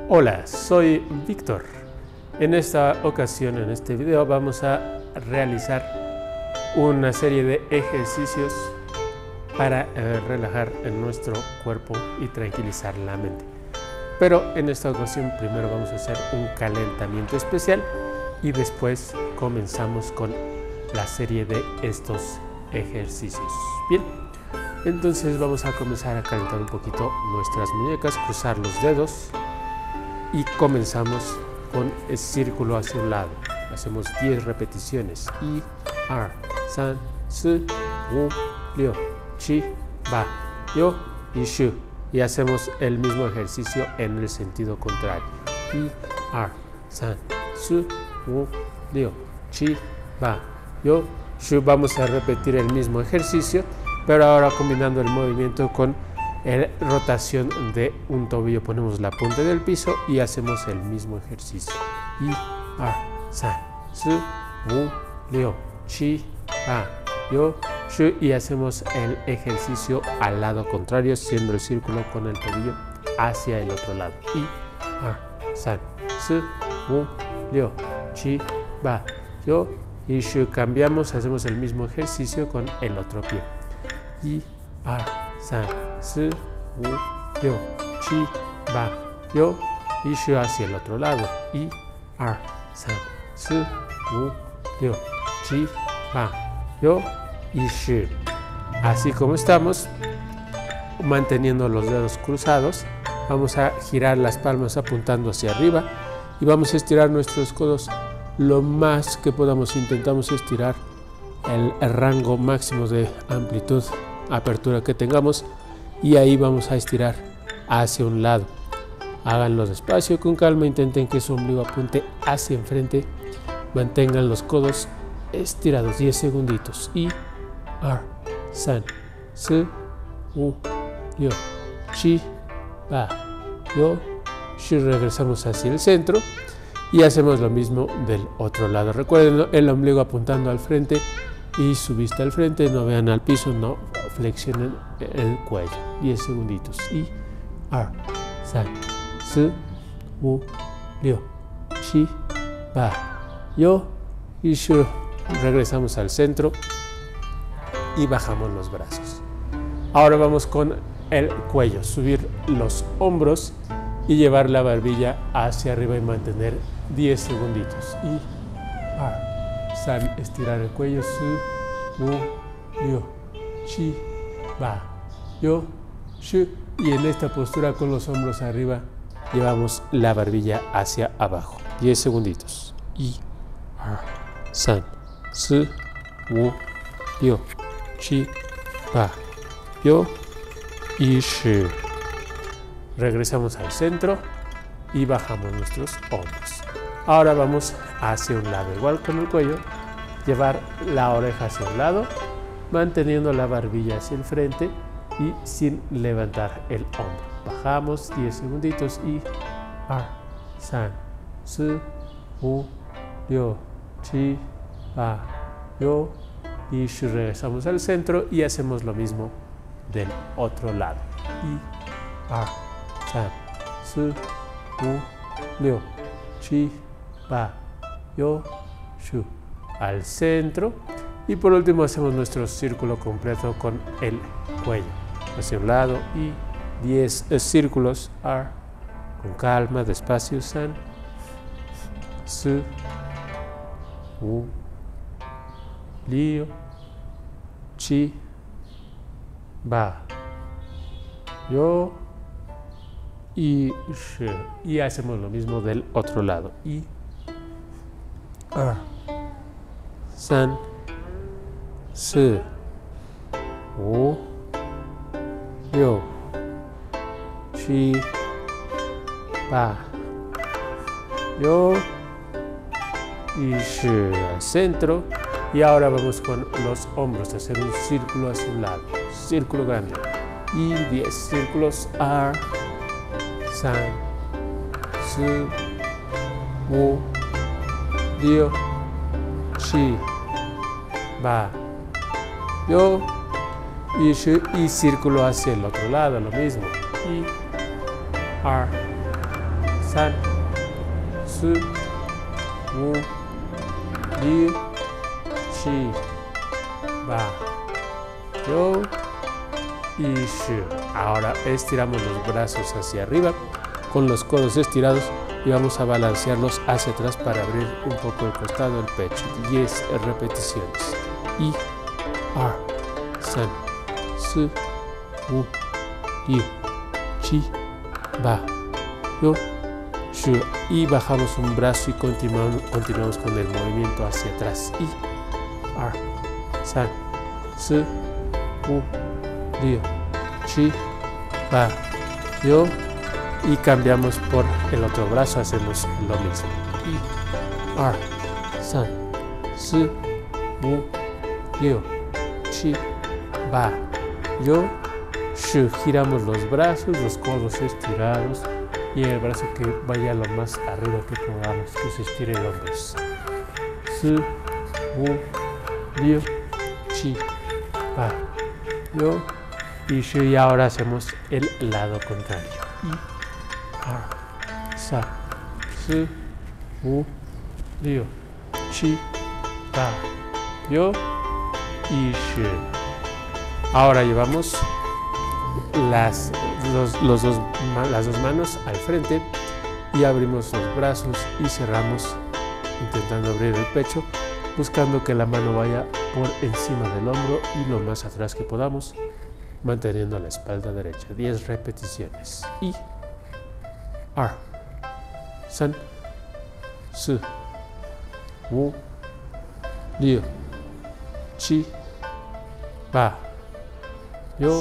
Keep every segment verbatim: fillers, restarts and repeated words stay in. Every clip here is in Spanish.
Hola, soy Víctor. En esta ocasión, en este video, vamos a realizar una serie de ejercicios para eh, relajar nuestro cuerpo y tranquilizar la mente. Pero en esta ocasión primero vamos a hacer un calentamiento especial y después comenzamos con la serie de estos ejercicios. Bien, entonces vamos a comenzar a calentar un poquito nuestras muñecas, cruzar los dedos y comenzamos con el círculo hacia un lado. Hacemos diez repeticiones. I, ar, san, si, wu, liu, chi, ba, yo y shu. Y hacemos el mismo ejercicio en el sentido contrario. I, ar, san, si, wu, liu, chi, ba, yo, shu. Vamos a repetir el mismo ejercicio, pero ahora combinando el movimiento con la rotación de un tobillo. Ponemos la punta del piso y hacemos el mismo ejercicio. I, ar, san, si, wu, liu, chi, ba, yo, shu. Y hacemos el ejercicio al lado contrario, haciendo el círculo con el tobillo hacia el otro lado. I, ar, san, si, wu, liu, chi, ba, yo y shu. Cambiamos, hacemos el mismo ejercicio con el otro pie. I, ar, san, si, wu, liu, chi, ba, yo y shu hacia el otro lado. I, ar, san, si, wu, liu, chi, ba, yo y shu. Así como estamos, manteniendo los dedos cruzados, vamos a girar las palmas apuntando hacia arriba y vamos a estirar nuestros codos lo más que podamos. Intentamos estirar el, el rango máximo de amplitud, apertura que tengamos, y ahí vamos a estirar hacia un lado. Háganlo despacio, con calma, intenten que su ombligo apunte hacia enfrente, mantengan los codos estirados. diez segunditos. I, ar, san, si, wu, liu, chi, ba, yo, shu. Regresamos hacia el centro y hacemos lo mismo del otro lado. Recuerden el ombligo apuntando al frente y su vista al frente, no vean al piso, no flexionen el cuello. diez segunditos. I, ar, san, si, wu, liu, chi, ba, yo y shu. Regresamos al centro y bajamos los brazos. Ahora vamos con el cuello, subir los hombros y llevar la barbilla hacia arriba y mantener diez segunditos. I, ar, san, estirar el cuello, si, wu, liu, chi, ba, yo, shu. Y en esta postura con los hombros arriba llevamos la barbilla hacia abajo. diez segunditos. I, ar, san, si, wu, liu, chi, ba, yo y shu. Regresamos al centro y bajamos nuestros hombros. Ahora vamos hacia un lado, igual con el cuello, llevar la oreja hacia un lado, manteniendo la barbilla hacia el frente y sin levantar el hombro. Bajamos diez segunditos. Y ar, san, si, wu, liu, chi, ba, yo y shu. Regresamos al centro y hacemos lo mismo del otro lado. Y ar, san, si, wu, liu, chi, ba, yo, shu. Al centro. Y por último hacemos nuestro círculo completo con el cuello hacia un lado y diez círculos. Ar, con calma, despacio. San, si, wu, liu, chi, ba, yo y shu. Y hacemos lo mismo del otro lado. Y ar, san, si, wu, liu, chi, ba, yo y shu. Al centro. Y ahora vamos con los hombros, hacer un círculo hacia un lado, círculo grande. Y diez círculos. Ar, san, si, wu, liu, chi, ba, yo y shu. Y círculo hacia el otro lado, lo mismo. Y ar, san, su, wu, liu, chi, ba, yo y shu. Ahora estiramos los brazos hacia arriba con los codos estirados y vamos a balancearlos hacia atrás para abrir un poco el costado del pecho. diez repeticiones. I, R, san, su, wu, liu, chi, ba, yo, shu. Y bajamos un brazo y continuamos, continuamos con el movimiento hacia atrás. I, R, san, su, wu, liu, chi, ba, yo. Y cambiamos por el otro brazo, hacemos lo mismo. I, R, san, su, wu, liu, chi, ba, yo, shu. Giramos los brazos, los codos estirados y el brazo que vaya lo más arriba que podamos, que se estire el hombro. Su, wu, liu, chi, ba, yo y shu. Y ahora hacemos el lado contrario. I, R, san, su, wu, liu, chi, ba, yo y shu. Ahora llevamos las, los, los dos, las dos manos al frente y abrimos los brazos y cerramos intentando abrir el pecho, buscando que la mano vaya por encima del hombro y lo más atrás que podamos, manteniendo la espalda derecha. diez repeticiones. I, R, san, su, wu, liu, chi, ba, yo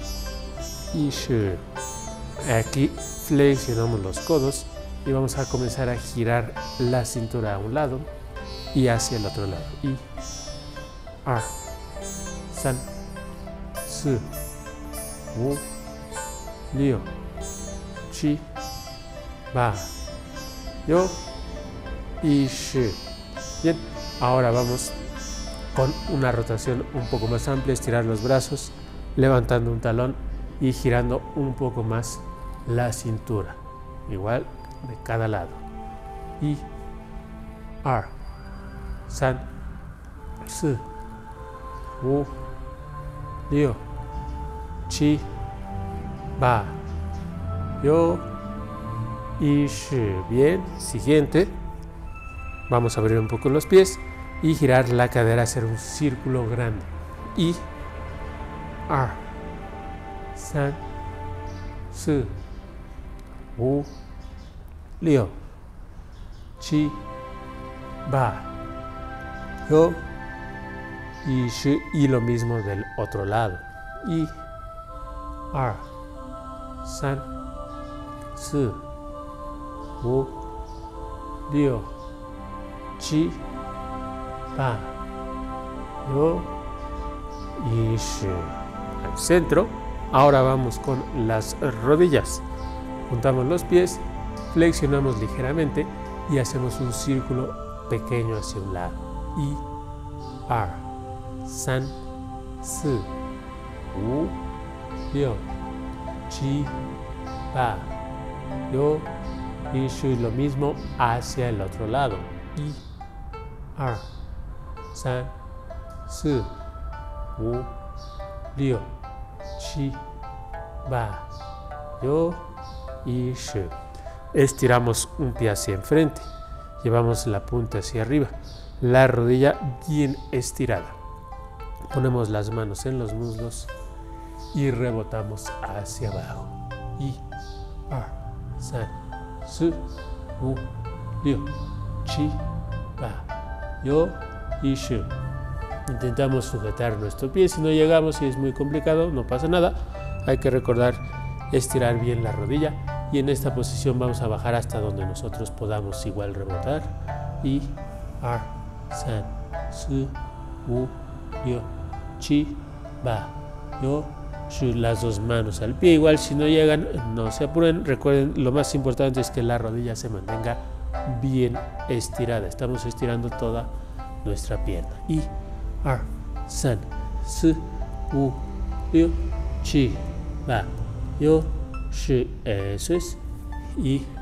y shu. Aquí flexionamos los codos y vamos a comenzar a girar la cintura a un lado y hacia el otro lado. I, R, san, su, wu, liu, chi, ba, yo y shu. Bien, ahora vamos con una rotación un poco más amplia, estirar los brazos, levantando un talón y girando un poco más la cintura, igual de cada lado. I, R, san, su, wu, liu, chi, ba, yo y shu. Bien, siguiente. Vamos a abrir un poco los pies y girar la cadera, hacer un círculo grande. I, R, san, su, wu, liu, chi, ba, yo y shu. Y lo mismo del otro lado. I, R, san, su, wu, liu, chi, ba, yo y shu. Al centro. Ahora vamos con las rodillas. Juntamos los pies, flexionamos ligeramente y hacemos un círculo pequeño hacia un lado. I, R, san, su, wu, liu, chi, ba, yo y shu. Lo mismo hacia el otro lado. I, R, san, su, wu, liu, chi, ba, yo y shu. Estiramos un pie hacia enfrente, llevamos la punta hacia arriba, la rodilla bien estirada. Ponemos las manos en los muslos y rebotamos hacia abajo. I, R, san, su, wu, liu, chi, ba, yo y shu. Intentamos sujetar nuestro pie, si no llegamos y es muy complicado, no pasa nada. Hay que recordar estirar bien la rodilla y en esta posición vamos a bajar hasta donde nosotros podamos igual rebotar. I, R, san, su, wu, liu, chi, ba, yo, shu. Las dos manos al pie, igual si no llegan, no se apuren. Recuerden, lo más importante es que la rodilla se mantenga bien estirada. Estamos estirando toda nuestra pierna. I, R, san, su, wu, liu, chi, ba, yo, shu. Eso es. Y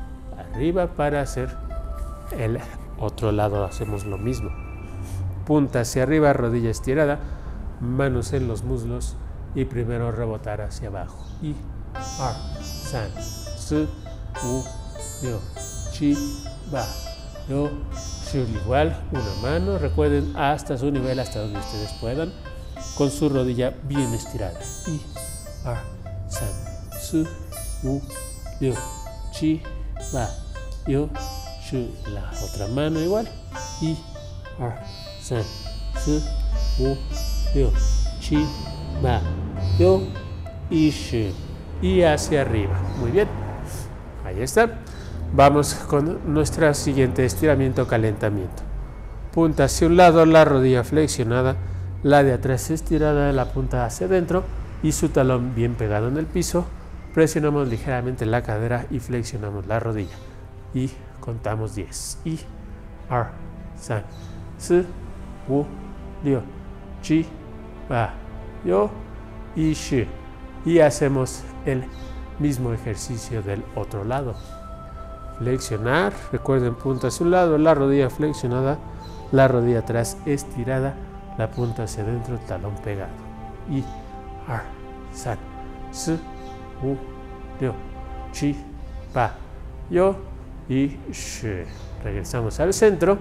arriba. Para hacer el otro lado hacemos lo mismo. Punta hacia arriba, rodilla estirada, manos en los muslos y primero rebotar hacia abajo. Y ar, san, su, wu, ryo, chi, ba, yo, shu. Igual, una mano, recuerden, hasta su nivel, hasta donde ustedes puedan, con su rodilla bien estirada. Y ar, san, su, wu, ryo, chi, ba, yo, shu. La otra mano igual. Y ar, san, su, wu, ryo, chi, ba, yo y shu. Y hacia arriba. Muy bien. Ahí está. Vamos con nuestro siguiente estiramiento, calentamiento. Punta hacia un lado, la rodilla flexionada, la de atrás estirada, la punta hacia adentro y su talón bien pegado en el piso. Presionamos ligeramente la cadera y flexionamos la rodilla. Y contamos diez. Y ar, san, su, wu, ryo, chi, ba, yo y shu. Y hacemos el mismo ejercicio del otro lado. Flexionar, recuerden, punta hacia un lado, la rodilla flexionada, la rodilla atrás estirada, la punta hacia adentro, talón pegado. Y ar, san, su, wu, ryo, chi, ba, yo y shu. Regresamos al centro.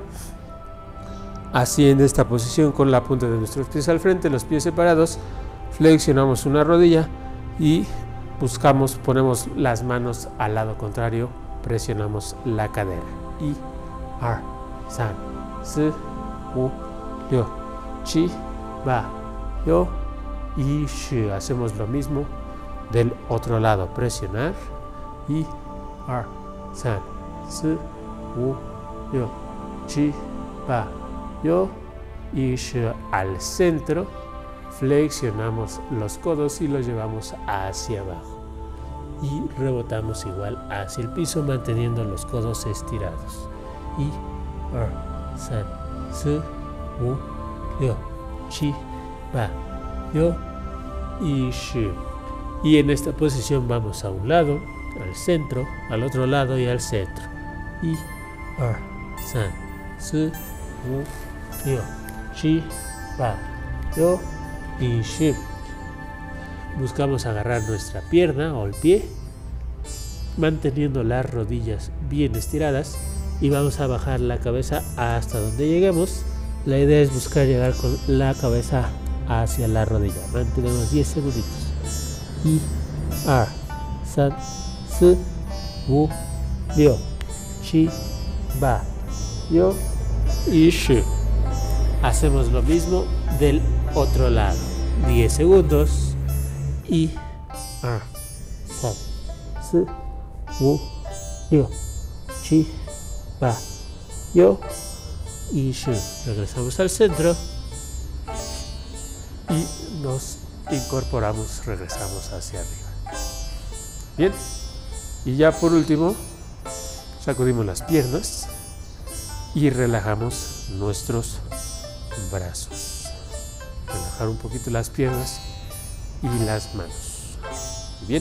Así, en esta posición, con la punta de nuestros pies al frente, los pies separados, flexionamos una rodilla y buscamos, ponemos las manos al lado contrario, presionamos la cadera. Y ar, san, su, wu, ryo, chi, ba, yo y shu. Hacemos lo mismo del otro lado. Presionar. Y ar, san, su, wu, ryo, chi, ba, yo y shu. Al centro. Flexionamos los codos y los llevamos hacia abajo. Y rebotamos igual hacia el piso, manteniendo los codos estirados. Y ar, san, su, wu, ryo, chi, ba, yo y shu. Y en esta posición vamos a un lado, al centro, al otro lado y al centro. Y ar, san, su, wu, ryo, chi, ba, yo y shu. Buscamos agarrar nuestra pierna o el pie, manteniendo las rodillas bien estiradas, y vamos a bajar la cabeza hasta donde lleguemos. La idea es buscar llegar con la cabeza hacia la rodilla. Mantenemos diez segunditos. Y ar, san, su, wu, ryo, chi, ba, yo y shu. Hacemos lo mismo del otro lado. diez segundos. Y ar, san, su, wu, ryo, chi, ba, yo y shu. Regresamos al centro y nos incorporamos, regresamos hacia arriba. Bien. Y ya por último, sacudimos las piernas y relajamos nuestros brazos. Relajar un poquito las piernas y las manos. Bien.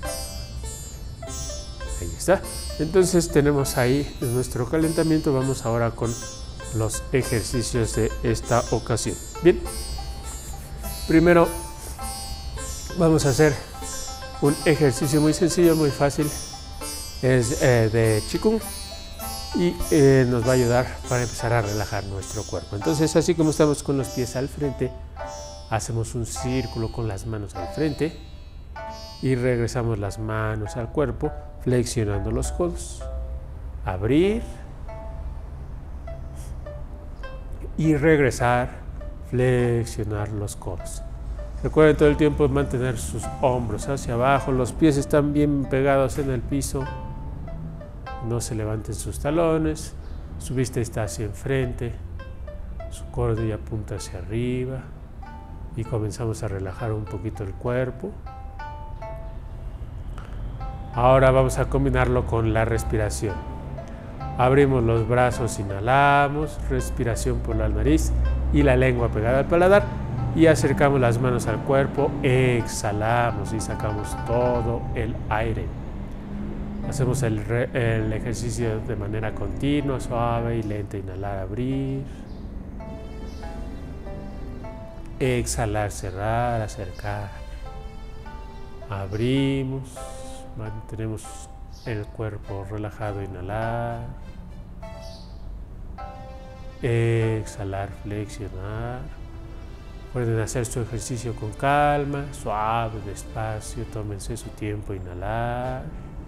Ahí está. Entonces tenemos ahí nuestro calentamiento. Vamos ahora con los ejercicios de esta ocasión. Bien. Primero vamos a hacer un ejercicio muy sencillo, muy fácil. Es eh, de Qigong y eh, nos va a ayudar para empezar a relajar nuestro cuerpo. Entonces, así como estamos con los pies al frente, hacemos un círculo con las manos al frente y regresamos las manos al cuerpo, flexionando los codos. Abrir y regresar, flexionar los codos. Recuerden todo el tiempo mantener sus hombros hacia abajo, los pies están bien pegados en el piso, no se levanten sus talones, su vista está hacia enfrente, su codo apunta hacia arriba y comenzamos a relajar un poquito el cuerpo. Ahora vamos a combinarlo con la respiración. Abrimos los brazos, inhalamos, respiración por la nariz y la lengua pegada al paladar, y acercamos las manos al cuerpo, exhalamos y sacamos todo el aire. Hacemos el, re, el ejercicio de manera continua, suave y lenta. Inhalar, abrir. Exhalar, cerrar, acercar. Abrimos, mantenemos el cuerpo relajado, inhalar. Exhalar, flexionar. Pueden hacer su ejercicio con calma, suave, despacio. Tómense su tiempo, inhalar.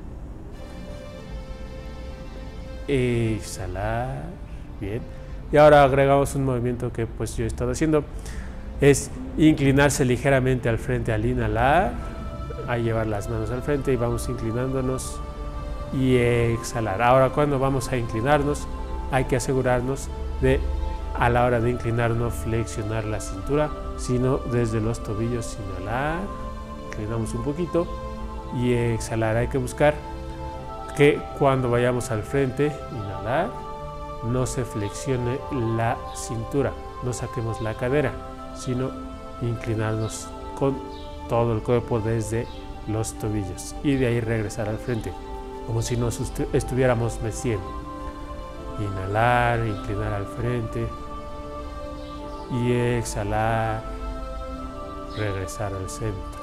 Exhalar. Bien. Y ahora agregamos un movimiento que pues yo he estado haciendo. Es inclinarse ligeramente al frente al inhalar. A llevar las manos al frente y vamos inclinándonos y exhalar. Ahora, cuando vamos a inclinarnos, hay que asegurarnos de, a la hora de inclinar, no flexionar la cintura, sino desde los tobillos. Inhalar, inclinamos un poquito y exhalar. Hay que buscar que cuando vayamos al frente, inhalar, no se flexione la cintura, no saquemos la cadera, sino inclinarnos con todo el cuerpo desde los tobillos y de ahí regresar al frente, como si nos estuviéramos meciendo. Inhalar, inclinar al frente y exhalar, regresar al centro.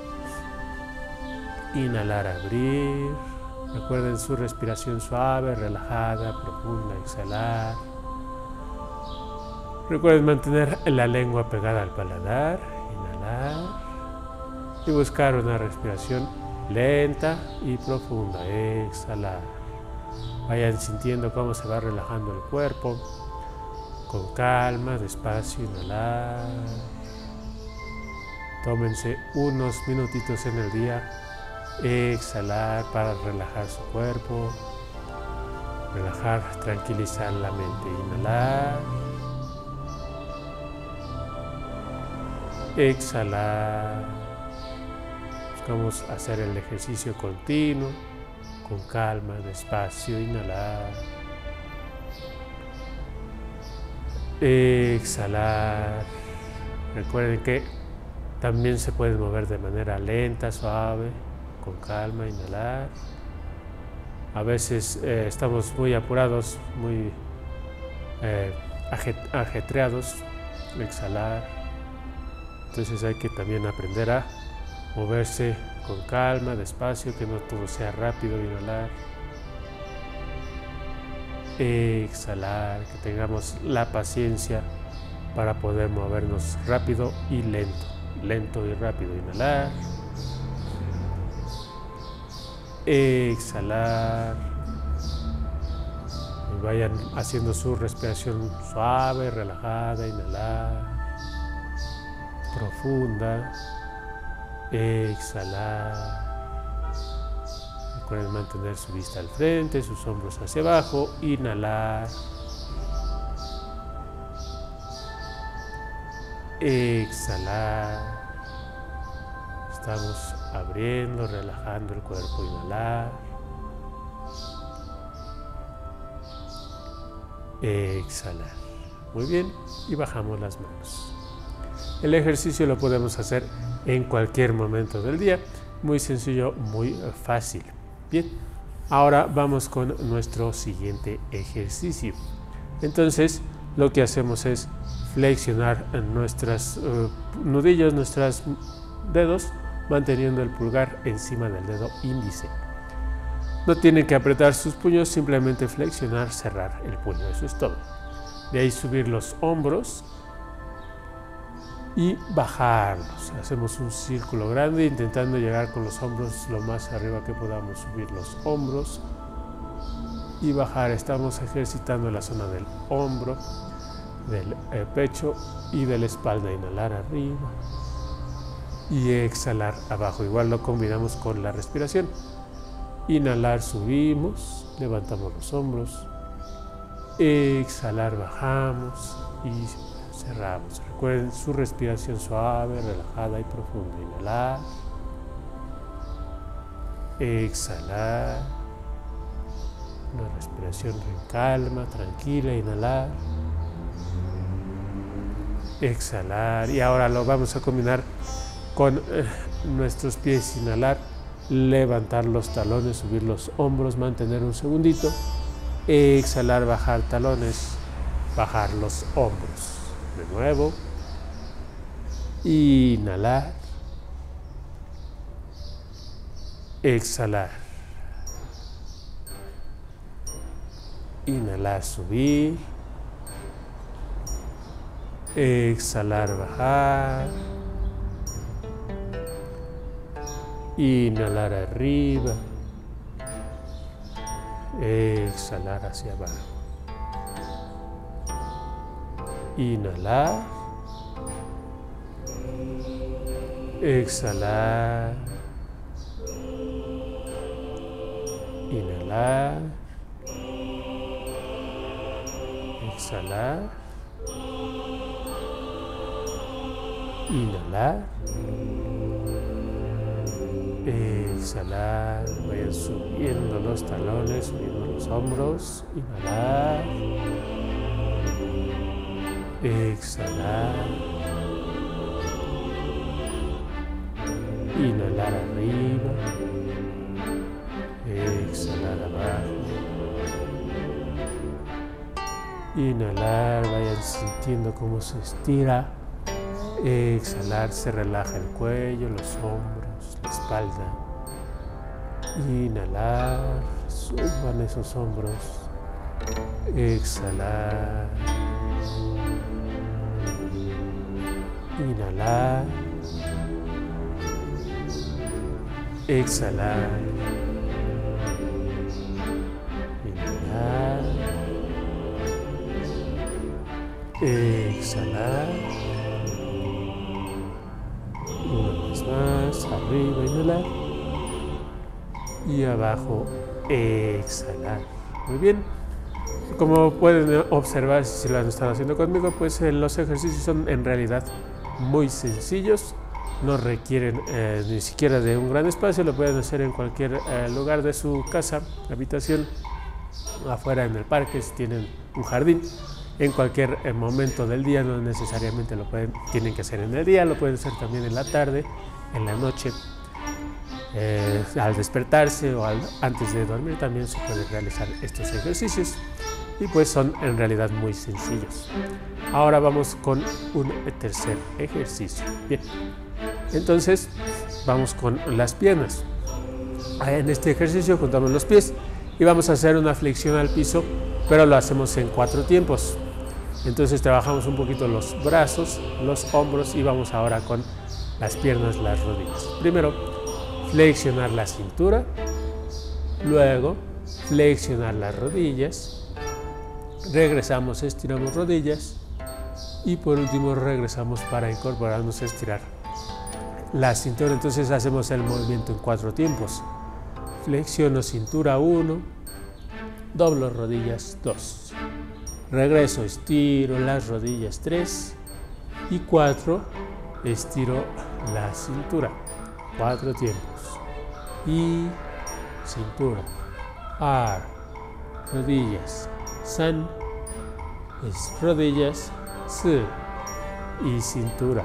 Inhalar, abrir. Recuerden su respiración suave, relajada, profunda. Exhalar. Recuerden mantener la lengua pegada al paladar. Inhalar. Y buscar una respiración lenta y profunda. Exhalar. Vayan sintiendo cómo se va relajando el cuerpo. Con calma, despacio, inhalar. Tómense unos minutitos en el día. Exhalar para relajar su cuerpo. Relajar, tranquilizar la mente. Inhalar. Exhalar. Buscamos hacer el ejercicio continuo, con calma, despacio. Inhalar. Exhalar. Recuerden que también se puede mover de manera lenta, suave, con calma. Inhalar. A veces eh, estamos muy apurados, muy eh, ajetreados. Exhalar. Entonces hay que también aprender a moverse con calma, despacio, que no todo sea rápido. Inhalar. Exhalar, que tengamos la paciencia para poder movernos rápido y lento, lento y rápido. Inhalar. Exhalar. Y vayan haciendo su respiración suave, relajada. Inhalar. Profunda. Exhalar. Recuerden mantener su vista al frente, sus hombros hacia abajo. Inhalar. Exhalar. Estamos abriendo, relajando el cuerpo. Inhalar. Exhalar. Muy bien. Y bajamos las manos. El ejercicio lo podemos hacer en cualquier momento del día. Muy sencillo, muy fácil. Bien, ahora vamos con nuestro siguiente ejercicio. Entonces, lo que hacemos es flexionar nuestros uh, nudillos, nuestros dedos, manteniendo el pulgar encima del dedo índice. No tienen que apretar sus puños, simplemente flexionar, cerrar el puño, eso es todo. De ahí subir los hombros y bajarlos. Hacemos un círculo grande intentando llegar con los hombros lo más arriba que podamos. Subir los hombros y bajar. Estamos ejercitando la zona del hombro, del eh, pecho y de la espalda. Inhalar arriba y exhalar abajo. Igual lo combinamos con la respiración. Inhalar, subimos, levantamos los hombros. Exhalar, bajamos y cerramos. Recuerden su respiración suave, relajada y profunda. Inhalar. Exhalar. Una respiración en calma, tranquila. Inhalar. Exhalar. Y ahora lo vamos a combinar con eh, nuestros pies. Inhalar levantar los talones, subir los hombros, mantener un segundito, exhalar, bajar talones, bajar los hombros. De nuevo, inhalar, exhalar, inhalar, subir, exhalar, bajar, inhalar arriba, exhalar hacia abajo, inhalar, exhalar, inhalar, exhalar, inhalar, exhalar, vayan subiendo los talones, subiendo los hombros, inhalar, exhalar, inhalar arriba, exhalar abajo, inhalar, vayan sintiendo cómo se estira, exhalar, se relaja el cuello, los hombros, la espalda, inhalar, suban esos hombros, exhalar, inhalar, exhalar, inhalar, exhalar, una vez más, arriba, inhalar, y abajo, exhalar. Muy bien. Como pueden observar, si lo han estado haciendo conmigo, pues eh, los ejercicios son en realidad muy sencillos, no requieren eh, ni siquiera de un gran espacio, lo pueden hacer en cualquier eh, lugar de su casa, habitación, afuera en el parque, si tienen un jardín, en cualquier eh, momento del día, no necesariamente lo pueden, tienen que hacer en el día, lo pueden hacer también en la tarde, en la noche, eh, al despertarse o al, antes de dormir también se pueden realizar estos ejercicios. Y pues son en realidad muy sencillos. Ahora vamos con un tercer ejercicio. Bien, entonces vamos con las piernas. En este ejercicio juntamos los pies y vamos a hacer una flexión al piso, pero lo hacemos en cuatro tiempos. Entonces trabajamos un poquito los brazos, los hombros y vamos ahora con las piernas, las rodillas. Primero, flexionar la cintura, luego flexionar las rodillas, regresamos, estiramos rodillas y por último regresamos para incorporarnos a estirar la cintura. Entonces hacemos el movimiento en cuatro tiempos. Flexiono cintura uno, doblo rodillas dos, regreso, estiro las rodillas tres y cuatro, estiro la cintura. Cuatro tiempos. Y cintura, R, rodillas, San, es rodillas, S y cintura.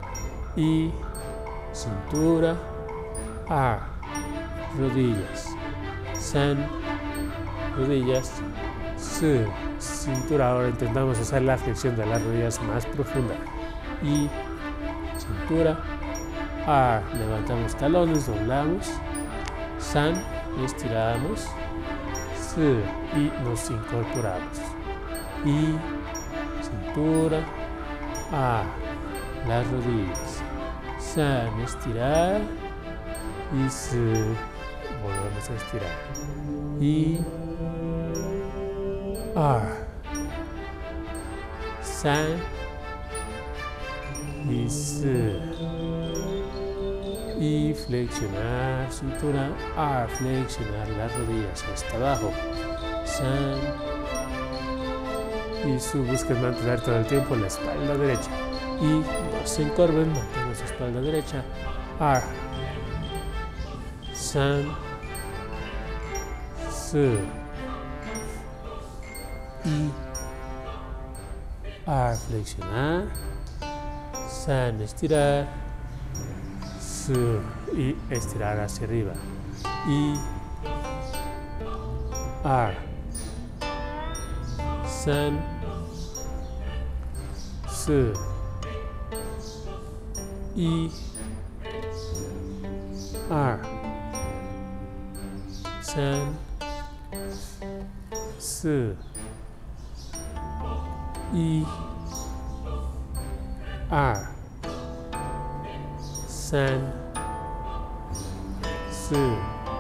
Y cintura, R, rodillas, San, rodillas, S, cintura. Ahora intentamos hacer la flexión de las rodillas más profunda. Y cintura, R, levantamos talones, doblamos, San, estiramos, S y nos incorporamos. Y cintura, A, las rodillas, San, estirar y S, volvemos a estirar. Y R, San y S. Y flexionar cintura, R, flexionar las rodillas hasta abajo, San, y su busquen mantener todo el tiempo la espalda derecha, y no se encorven, mantengan su espalda derecha, R, San, S, y R, flexionar, San, estirar, S, su, y estirar hacia arriba. I, R, san, su, I, R, san, su, I, R, san, su,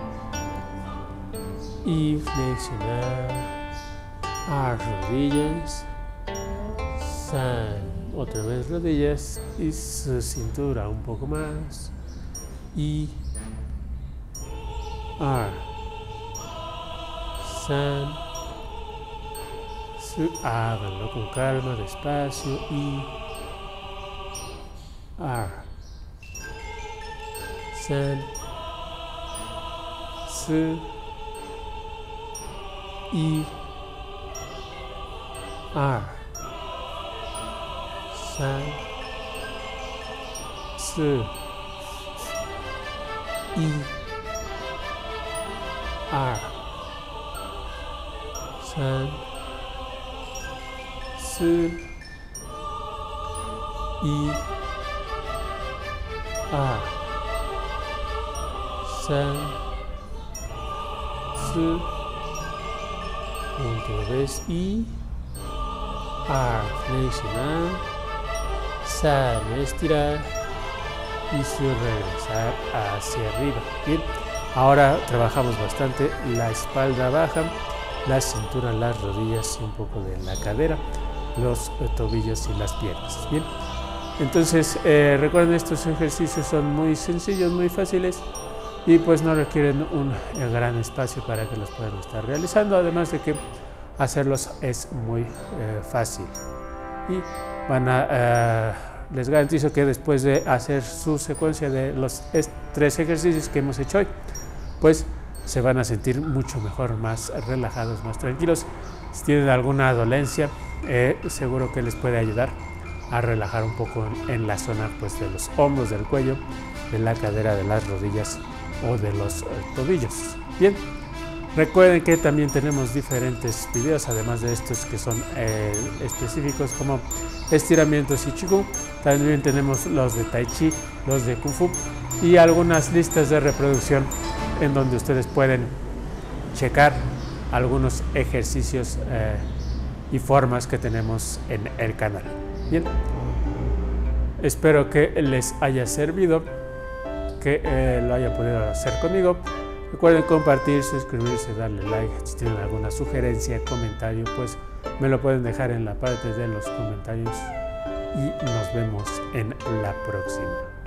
I, flexionar, R, rodillas, san, otra vez rodillas y su cintura un poco más, I, R, san, su, háganlo con calma, despacio, I, R, san, su, I, R, san, su, I, R, san, su, I, R, san, su, otra vez I, R, flexionar, san, estirar y su regresar hacia arriba. Bien, ahora trabajamos bastante la espalda baja, la cintura, las rodillas y un poco de la cadera, los tobillos y las piernas. Bien, entonces eh, recuerden, estos ejercicios son muy sencillos, muy fáciles y pues no requieren un eh, gran espacio para que los puedan estar realizando, además de que hacerlos es muy eh, fácil y van a eh, les garantizo que después de hacer su secuencia de los tres ejercicios que hemos hecho hoy, pues se van a sentir mucho mejor, más relajados, más tranquilos. Si tienen alguna dolencia, eh, seguro que les puede ayudar a relajar un poco en, en la zona pues, de los hombros, del cuello, de la cadera, de las rodillas o de los eh, tobillos. Bien, recuerden que también tenemos diferentes videos, además de estos que son eh, específicos como estiramientos y Qigong. También tenemos los de Tai Chi, los de Kung Fu y algunas listas de reproducción en donde ustedes pueden checar algunos ejercicios eh, y formas que tenemos en el canal. Bien, espero que les haya servido, que eh, lo hayan podido hacer conmigo. Recuerden compartir, suscribirse, darle like. Si tienen alguna sugerencia, comentario, pues me lo pueden dejar en la parte de los comentarios y nos vemos en la próxima.